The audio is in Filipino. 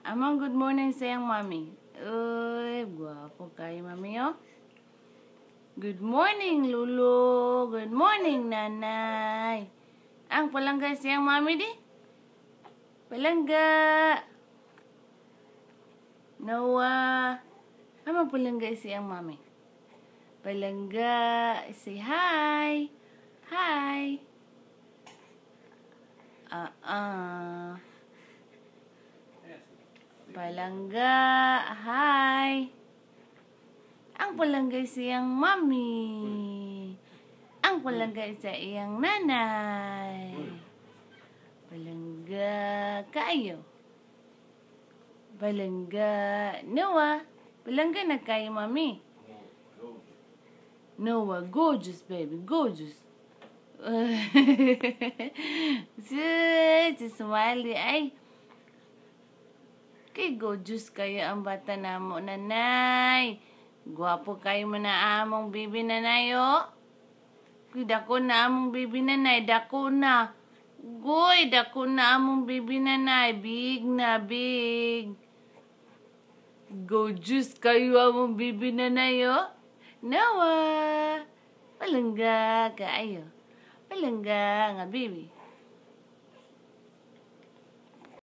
Amang good morning sayang mami. Uy, guwapo kayo mami, oh. Good morning, Lulu. Good morning, nanay. Ang palangga sayang mami di. Palangga. Noah. Amang palangga sayang mami. Palangga. Say hi. Hi. Palangga, hi. Ang palangga siyang mami. Ang palangga sa iyang nanay. Palangga kayo. Palangga Noah. Palangga na kayo mami. Noah, gorgeous baby, gorgeous. Si Smiley ay kay gorgeous kayo ang bata na mo, nanay. Guwapo kayo man na among bibi, nanay, oh. Dako na among bibi, nanay. Dako na. Goy, dako na among bibi, nanay. Big na, big. Gorgeous kayo among bibi, nanay, oh. Noah. Palangga kayo. Palangga nga, bibi.